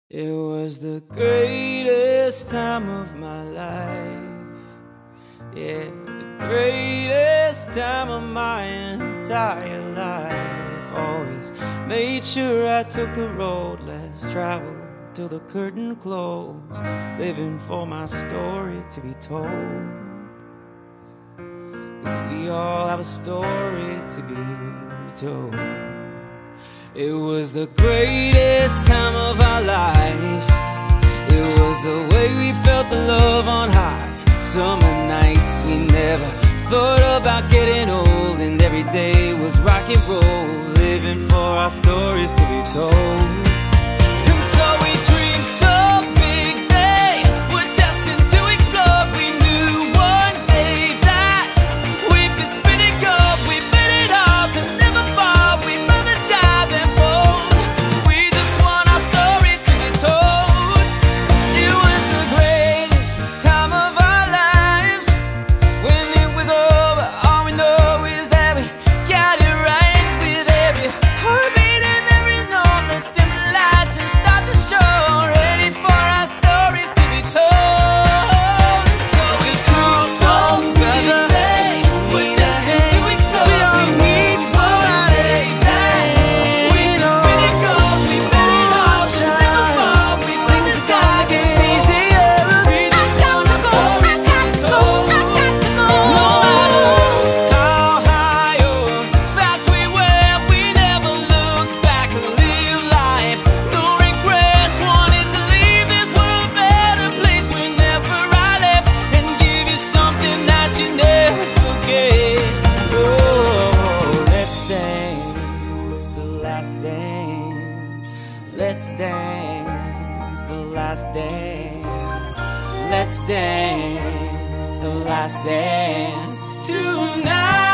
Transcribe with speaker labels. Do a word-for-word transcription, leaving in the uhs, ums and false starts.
Speaker 1: It was the greatest time of my life. Yeah, the greatest time of my entire life. Always made sure I took the road less traveled till the curtain closed, living for my story to be told. 'Cause we all have a story to be told. It was the greatest time of our lives. It was the way we felt the love on hot summer nights. We never thought about getting old, and every day was rock and roll, living for our stories to be told. And so we dreamed so big, they were destined to explode. We knew one day that we'd be spinning gold. We made it all to never fall. We never died and bold. We just want our story to be told. It was the greatest time of our lives. When it was over, all we know is that we got it right. With every heartbeat and every note, let's dim the lights and start the show. Ready for our stories to be told. So we drew so brother, we're destined to explode. We don't need somebody we'd be spinning gold. We made it all, we never fall. We bring the dark and easier. We just want our stories to be told. No matter how high or fast we went, we never looked back and lived life. No regrets, wanted to leave this world a better place whenever I left, and give you something that you never forget. Oh, let's dance the last dance. Let's dance the last dance. Let's dance the last dance tonight.